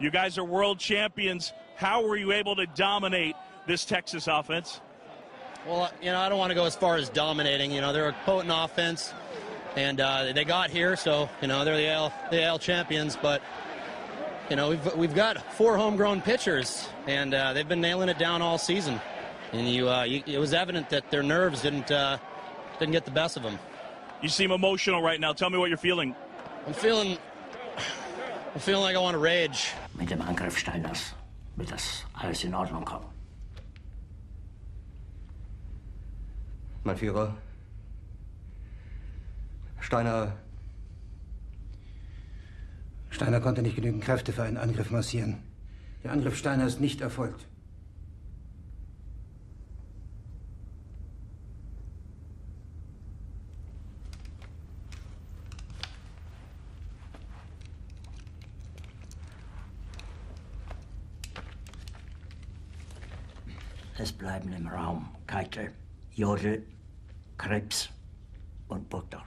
You guys are world champions. How were you able to dominate this Texas offense? Well, I don't want to go as far as dominating. They're a potent offense, and they got here, so they're the AL champions. But we've got 4 homegrown pitchers, and they've been nailing it down all season. And it was evident that their nerves didn't get the best of them. You seem emotional right now. Tell me what you're feeling. I'm feeling like I want to rage. Mit dem Angriff Steiners wird das alles in Ordnung kommen. Mein Führer, Steiner konnte nicht genügend Kräfte für einen Angriff massieren. Der Angriff Steiner ist nicht erfolgt. Es bleiben im Raum Keitel, Jodl, Krebs und Burgdorf.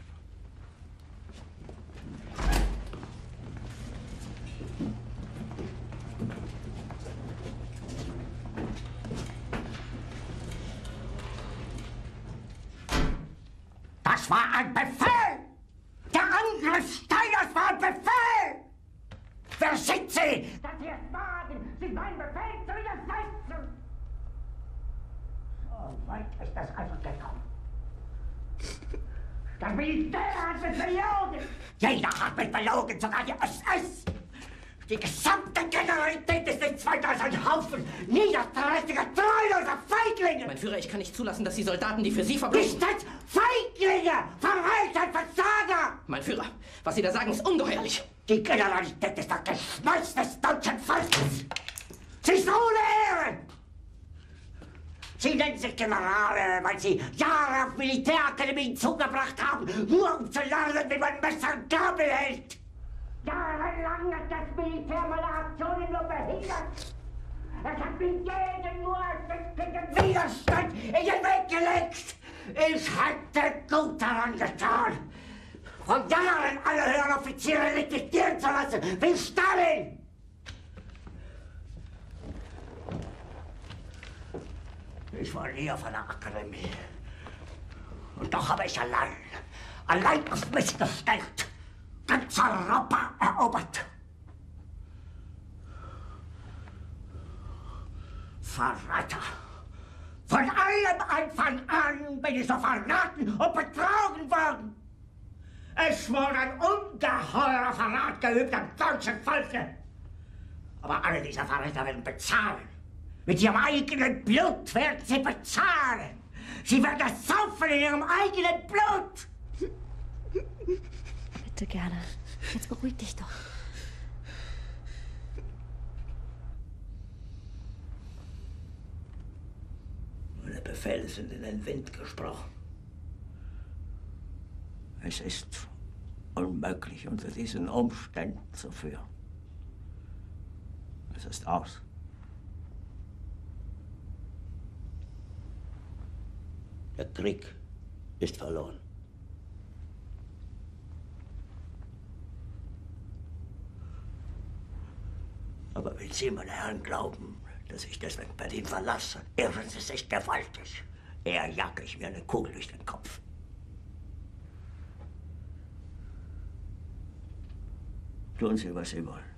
Das war ein Befehl! Der Angriff Steiners war ein Befehl! Wer sind Sie, dass Sie es wagen, sich meinen Befehl zu widersetzen? So weit ist das also gekommen. Das Militär hat mich belogen! Jeder hat mich belogen, sogar die SS! Die gesamte Generalität ist nichts weiter als ein Haufen niederträchtiger, treuloser Feiglinge! Mein Führer, ich kann nicht zulassen, dass die Soldaten, die für Sie verbringen... Nicht als Feiglinge! Verreiter, Versager! Mein Führer, was Sie da sagen, ist ungeheuerlich! Die Generalität ist das Geschmeiß des deutschen Volkes! Sie ist ohne Ehre! Sie nennen sich Generale, weil Sie Jahre auf Militärakademien zugebracht haben, nur um zu lernen, wie man Messer und Gabel hält! Jahrelang hat das Militär meine Aktionen nur behindert. Es hat mir jeden nur ersichtlichen Widerstand in den Weg gelegt. Ich hätte gut daran getan, von Jahren alle höheren Offiziere liquidieren zu lassen, wie Stalin. Ich war nie auf einer Akademie. Und doch habe ich allein auf mich gestellt, ganz Europa erobert. Verräter! Von allem Anfang an bin ich so verraten und betrogen worden. Es wurde ein ungeheurer Verrat geübt am deutschen Volke. Aber alle diese Verräter werden bezahlen. Mit ihrem eigenen Blut werden sie bezahlen. Sie werden das saufen in ihrem eigenen Blut. Bitte gerne. Jetzt beruhig dich doch. Meine Befehle sind in den Wind gesprochen. Es ist unmöglich, unter diesen Umständen zu führen. Es ist aus. Der Krieg ist verloren. Aber wenn Sie, meine Herren, glauben, dass ich deswegen Berlin verlasse, irren Sie sich gewaltig. Eher jage ich mir eine Kugel durch den Kopf. Tun Sie, was Sie wollen.